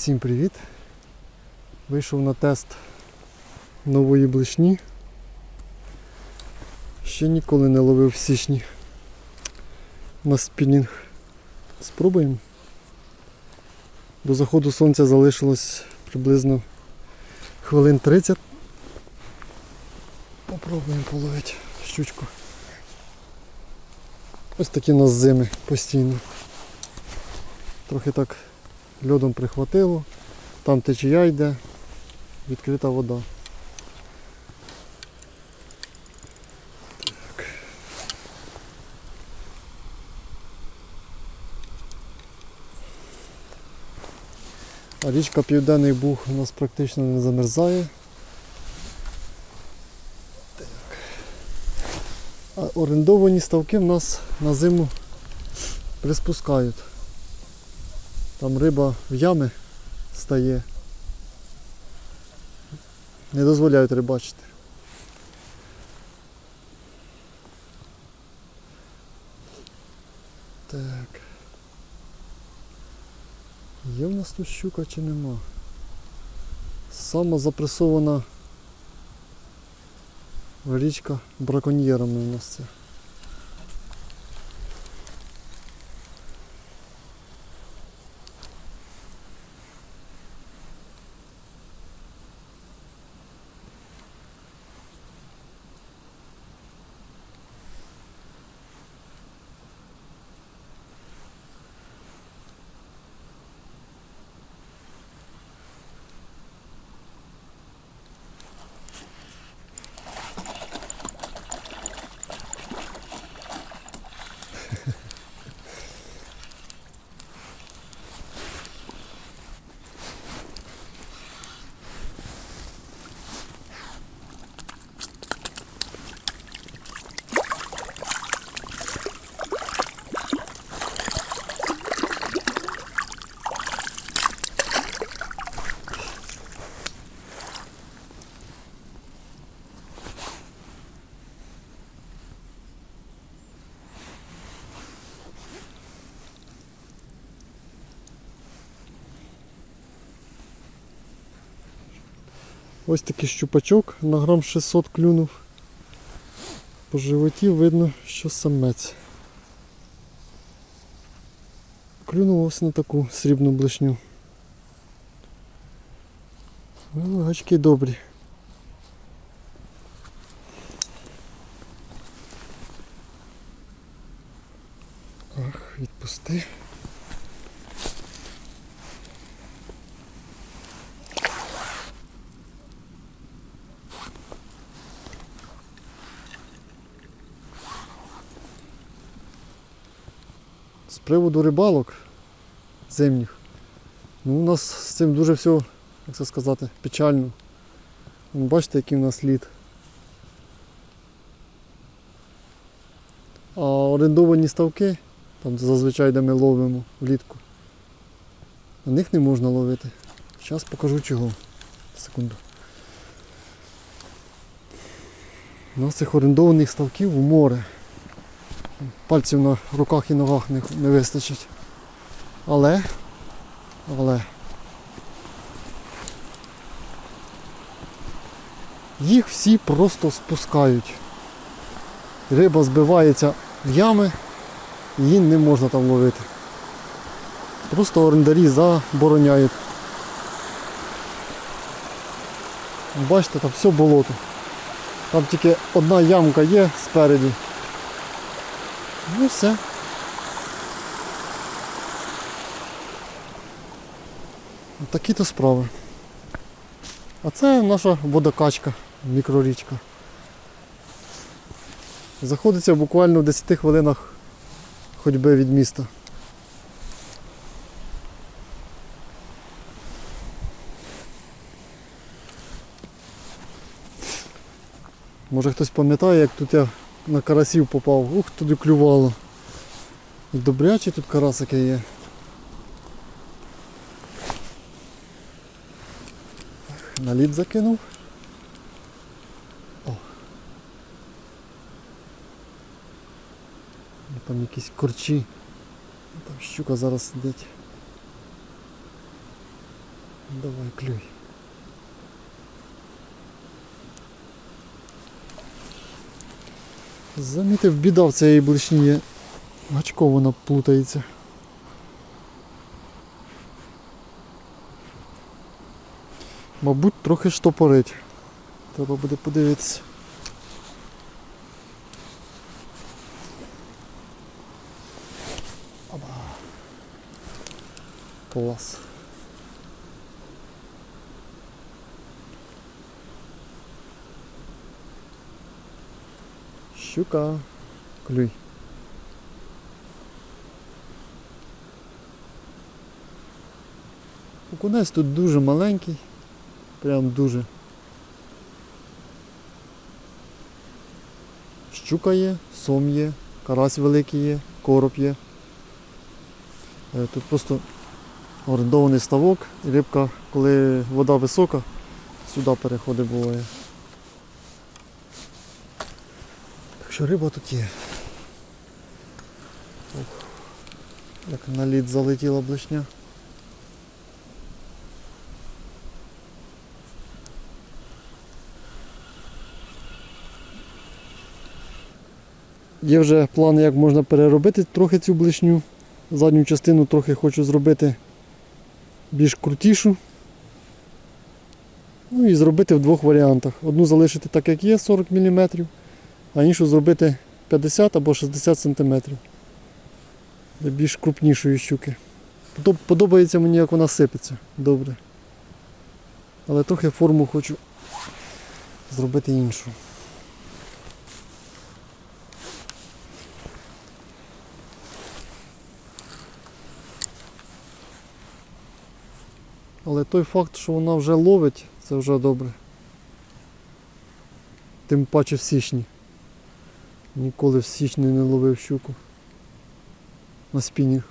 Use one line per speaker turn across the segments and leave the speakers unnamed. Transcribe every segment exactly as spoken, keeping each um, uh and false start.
Всім привіт! Вийшов на тест нової блишні. Ще ніколи не ловив в січні на спінінг. Спробуємо. До заходу сонця залишилось приблизно хвилин тридцять. Попробуємо половити щучку. Ось такі у нас зими постійно. Трохи так льодом прихватило, там течія йде, відкрита вода. Так. А річка Південний Буг у нас практично не замерзає. Так. А орендовані ставки в нас на зиму приспускають. Там риба в ями стає. Не дозволяють рибачити. Так. Є в нас тут щука чи нема? Сама запресована річка браконьєрами у нас це. Ось такий щупачок на грам шістсот клюнув. По животі видно, що самець. Клюнув ось на таку срібну блишню. Ну, гачки добрі. Ах, відпусти. З приводу рибалок зимніх, ну, у нас з цим дуже все, як це сказати, печально. Бачите, який у нас лід. А орендовані ставки, там зазвичай де ми ловимо влітку, на них не можна ловити. Зараз покажу чого. Секунду. У нас цих орендованих ставків в море. Пальців на руках і ногах не, не вистачить. Але, але, їх всі просто спускають. Риба збивається в ями, її не можна там ловити. Просто орендарі забороняють. Бачите, там все болото. Там тільки одна ямка є спереді. Ну і все. Такі-то справи. А це наша водокачка, мікрорічка. Заходиться буквально в десяти хвилинах ходьби від міста. Може хтось пам'ятає, як тут я на карасів попав. Ух, туди клювало. І добрячі тут карасики є. На лід закинув. О. Там якісь корчі. Там щука зараз сидить. Давай, клюй. Замітив, біда в цієї блишні є. Гачко вона плутається. Мабуть, трохи штопорить. Треба буде подивитися. Оба. Клас. Щука. Клюй. Окунець тут дуже маленький. Прям дуже. Щука є, сом є, карась великий є, короб є. Тут просто орендований ставок і рибка, коли вода висока, сюди переходить буває. Так що риба тут є. Ох, як на лід залетіла блишня. Є вже плани, як можна переробити трохи цю блишню. Задню частину трохи хочу зробити більш крутішу. Ну і зробити в двох варіантах. Одну залишити так, як є, сорок міліметрів, а іншу зробити п'ятдесят або шістдесят сантиметрів. Для більш крупнішої щуки. Подобається мені, як вона сипеться. Добре. Але трохи форму хочу зробити іншу. Але той факт, що вона вже ловить, це вже добре. Тим паче в січні. Ніколи в січні не ловив щуку. На спінінг.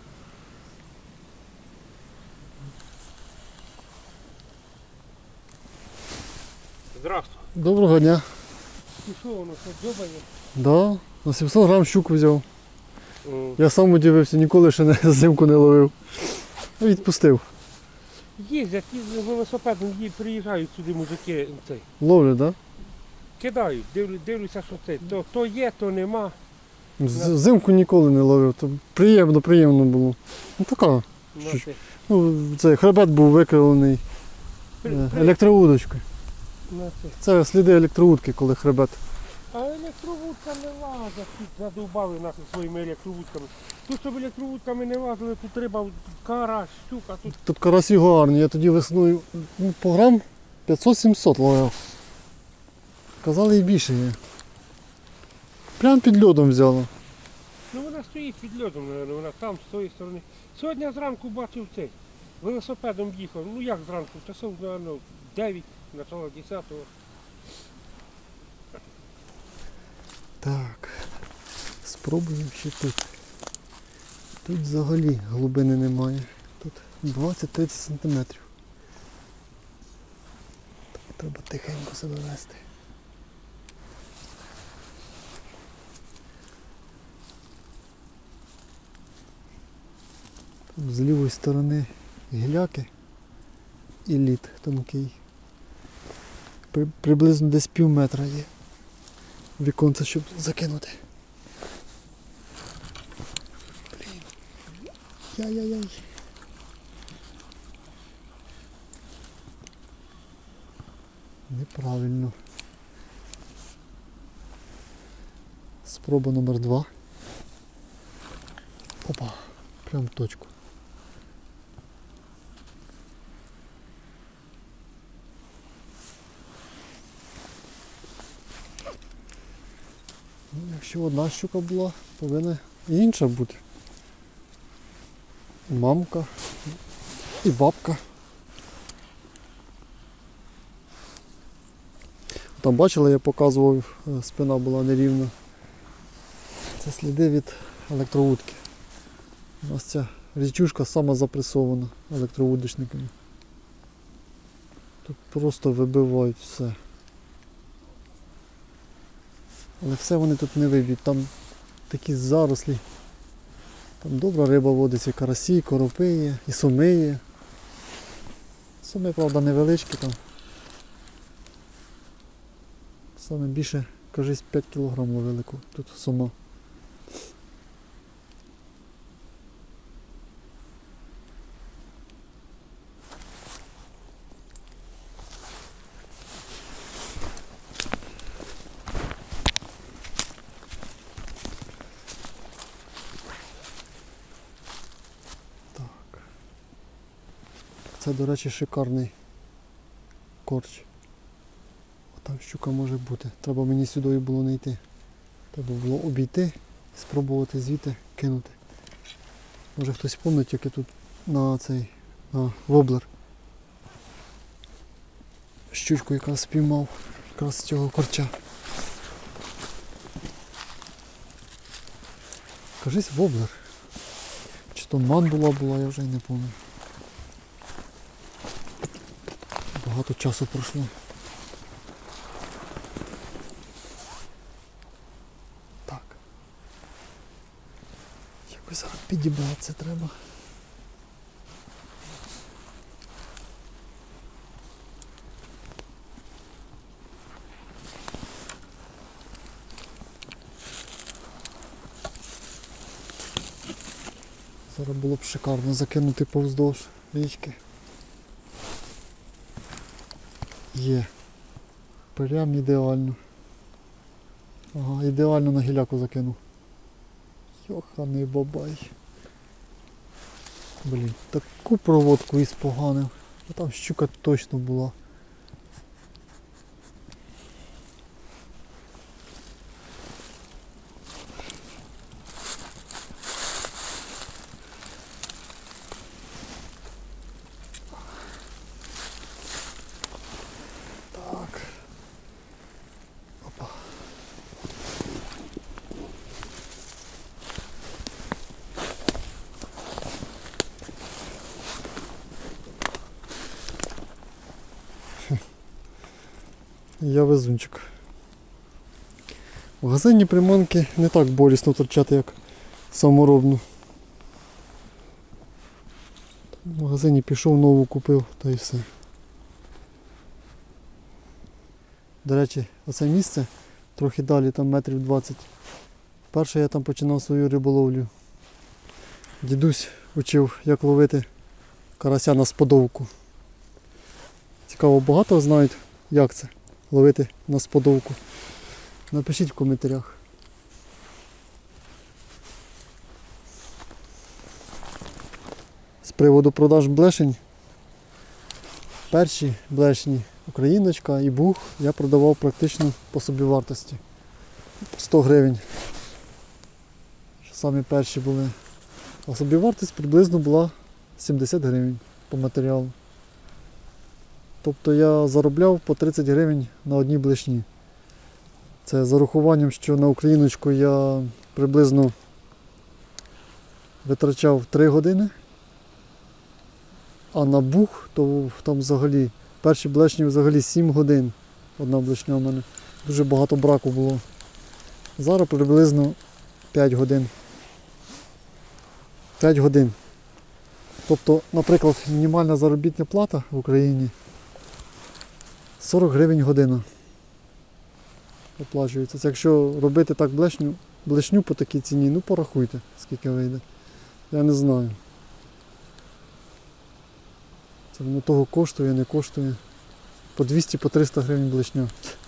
Здравствуй.
Доброго дня.
І що воно, що дзьобає?
Да, на сімсот грам щуку взяв.
Mm.
Я сам удивився, ніколи ще не зимку не ловив. Відпустив.
Їздять, їздять велосипедом, їдь, приїжджають сюди мужики, цей,
Ловлю, так?
кидають, дивлю, дивлюся, що це. То, то є, то нема.
Да? Взимку ніколи не ловив, то приємно, приємно було. Ну така.
На
Що
це.
Ну, цей хребет був викривлений
При-
е,
при-
електроудочкою.
на це.
Це сліди електроудки, коли хребет.
А електровудка не лазить, тут задовбали нас своїми електровудками. Тут, щоб електровудками не лазили, тут риба, карась, щука, тут
Тут карасі гарні, я тоді весною ну, по грам п'ятсот-сімсот ловив. Казали і більше є. Прям під льодом взяла.
ну вона стоїть під льодом, мабуть, вона там, з тої сторони. Сьогодні зранку бачив цей, велосипедом їхав, ну як зранку, часов, мабуть, дев'ять, начало десятого.
Так, спробуємо ще тут. Тут взагалі глибини немає. Тут двадцять-тридцять сантиметрів. Так, треба тихенько себе вести. Там з лівої сторони гіляки і лід тонкий. При, приблизно десь пів метра є. Віконце, щоб закинути. Блін. Яй-яй-яй. Неправильно. Спроба номер два. Опа, прям в точку. Ну, якщо одна щука була, повинна і інша бути. І мамка, і бабка. Там бачили, я показував, спина була нерівна. Це сліди від електровудки. У нас ця річушка сама запресована електровудочниками. Тут просто вибивають все. Але все вони тут не виб'ють, там такі зарослі. Там добра риба водиться, карасі, коропи є, і соми є. Суми, правда, невеличкі там. Саме більше, кажись, п'ять кілограм ловили тут сума. Це, до речі, шикарний корч. Там щука може бути. Треба мені сюди було не йти. Треба було обійти і спробувати звідти кинути. Може хтось пам'ятає, як я тут на цей на воблер щучку якраз спіймав якраз з цього корча. Кажись, воблер. Чи то мандула була, я вже й не пам'ятаю. Багато часу пройшло. Так. Якось зараз підібратися треба. Зараз було б шикарно закинути повздовж річки. Є. Прям ідеально. Ага, ідеально на гіляку закинув. Йоханий бабай. Блін, таку проводку і споганив. А там щука точно була. Я везунчик. В газенні приманки не так болісно торчати, як саморобну. В магазині пішов, нову купив, та й все. До речі, оце місце, трохи далі, там метрів двадцять. Перше я там починав свою риболовлю. Дідусь учив, як ловити карася на сподовку. Цікаво, багато знають, як це ловити на сподовку. Напишіть в коментарях. З приводу продаж блешень. Перші блешні Україночка і Буг я продавав практично по собівартості. сто гривень. Самі перші були. А собівартість приблизно була сімдесят гривень по матеріалу. Тобто я заробляв по тридцять гривень на одній блешні. Це з урахуванням, що на Україночку я приблизно витрачав три години, а на Буг, то там взагалі, перші блешні взагалі сім годин. Одна блешня у мене. Дуже багато браку було. Зараз приблизно п'ять годин. п'ять годин. Тобто, наприклад, мінімальна заробітна плата в Україні сорок гривень година оплачується. Це якщо робити так блешню, блешню по такій ціні, ну порахуйте, скільки вийде. Я не знаю. Це воно того коштує, не коштує. По двісті, по триста гривень блешня.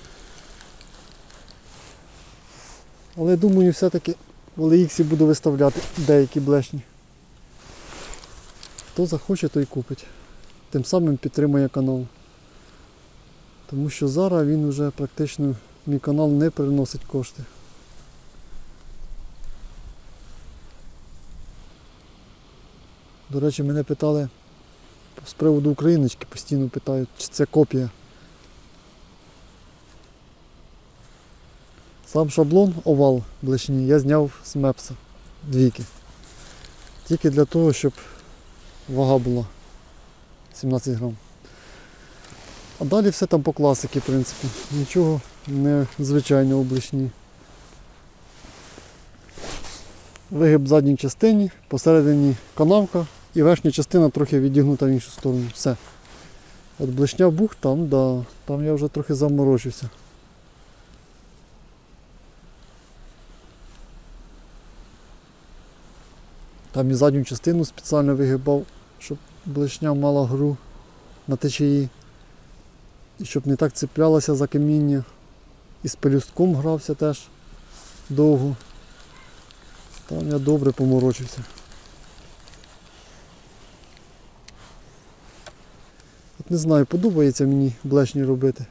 Але я думаю, все-таки в Ел Ікс буду виставляти деякі блешні. Хто захоче, той купить. Тим самим підтримує канал. Тому що зараз він вже практично, мій канал не приносить кошти. До речі, мене питали з приводу Україночки, постійно питають, чи це копія. Сам шаблон, овал блешні, я зняв з мепса двійки. Тільки для того, щоб вага була сімнадцять грам. А далі все там по класиці, в принципі. Нічого незвичайного у блешні. Вигиб в задній частині, посередині канавка і верхня частина трохи відігнута в іншу сторону. Все. От блешня бух там, да, там я вже трохи заморочився. Там і задню частину спеціально вигибав, щоб блешня мала гру на течії. І щоб не так цеплялася за каміння. І з пелюстком грався теж довго. Там я добре поморочився. От не знаю, подобається мені блешні робити.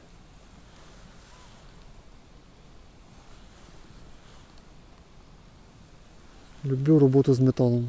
Люблю роботу з металом.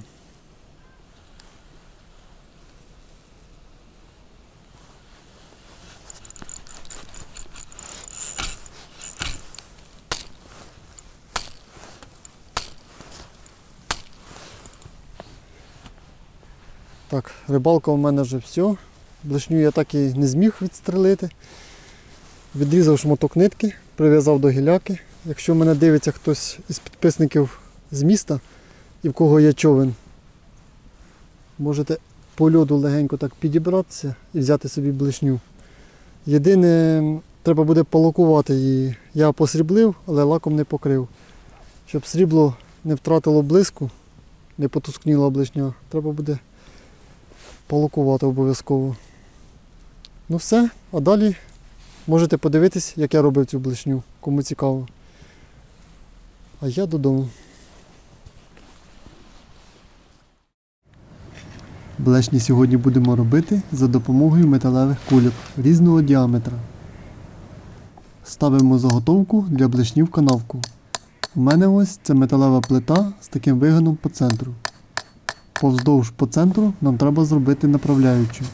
Так, рибалка у мене вже все. Блешню я так і не зміг відстрелити. Відрізав шматок нитки, прив'язав до гіляки. Якщо мене дивиться хтось із підписників з міста і в кого є човен, можете по льоду легенько так підібратися і взяти собі блешню. Єдине, треба буде полакувати її. Я посріблив, але лаком не покрив. Щоб срібло не втратило блиску, не потускніла блешня, треба буде полакувати обов'язково. Ну все, а далі можете подивитись, як я робив цю блешню, кому цікаво. А я додому. Блешні сьогодні будемо робити за допомогою металевих кульок різного діаметра. Ставимо заготовку для блешні в канавку. У мене ось це металева плита з таким вигином по центру. Повздовж по центру нам треба зробити направляючу.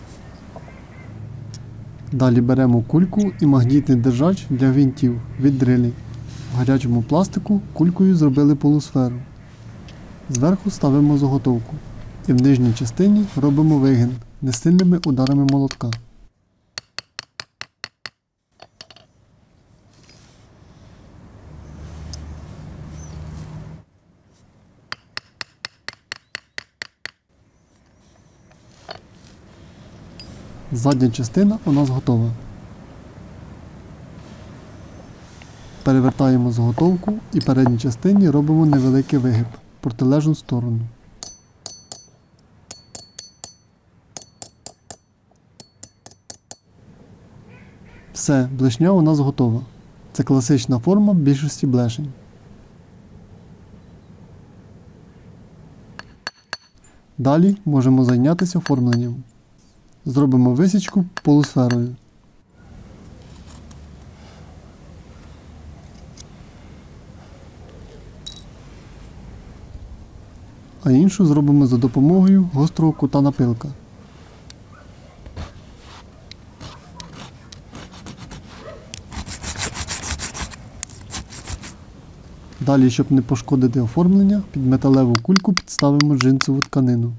Далі беремо кульку і магнітний держач для гвинтів від дрилі. В гарячому пластику кулькою зробили полусферу. Зверху ставимо заготовку. І в нижній частині робимо вигин несильними ударами молотка. Задня частина у нас готова. Перевертаємо заготовку і в передній частині робимо невеликий вигиб в протилежну сторону. Все, блешня у нас готова. Це класична форма більшості блешень. Далі можемо зайнятися оформленням. Зробимо висічку полусферою. А іншу зробимо за допомогою гострого кута напилка. Далі, щоб не пошкодити оформлення, під металеву кульку підставимо джинсову тканину.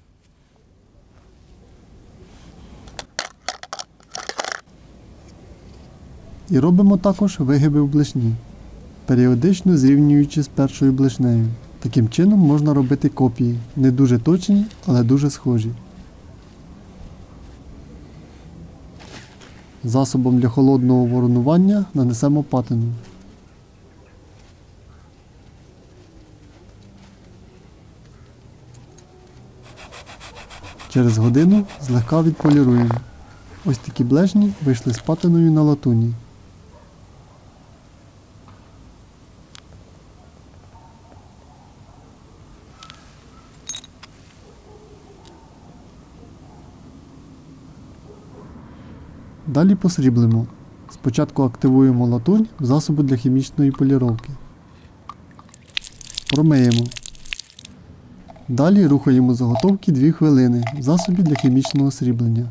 І робимо також вигиби в блешні, періодично зрівнюючи з першою блешнею. Таким чином можна робити копії, не дуже точні, але дуже схожі. Засобом для холодного воронування нанесемо патину. Через годину злегка відполіруємо. Ось такі блешні вийшли з патиною на латуні. Далі посріблимо. Спочатку активуємо латунь в засобі для хімічної поліровки. Промиємо. Далі рухаємо заготовки дві хвилини в засобі для хімічного сріблення.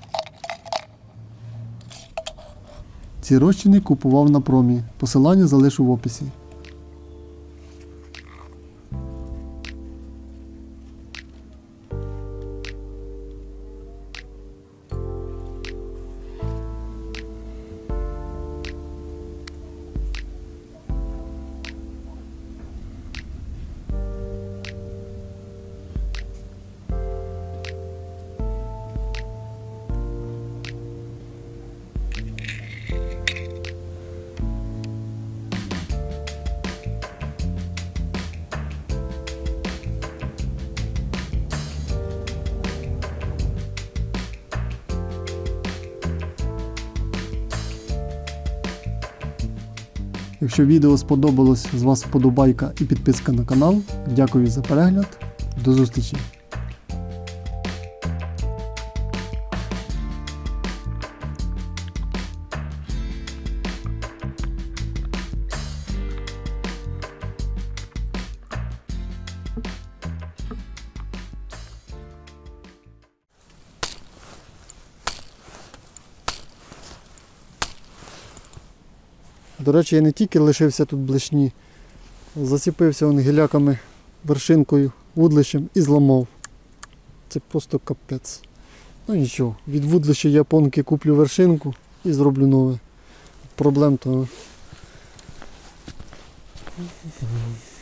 Ці розчини купував на промі. Посилання залишу в описі. Якщо відео сподобалось, з вас вподобайка і підписка на канал. Дякую за перегляд. До зустрічі! До речі, я не тільки лишився тут блешні, заціпився он гіляками, вершинкою, вудлищем і зламав. Це просто капець. Ну нічого, від вудлища японки куплю вершинку і зроблю нове. Проблем то.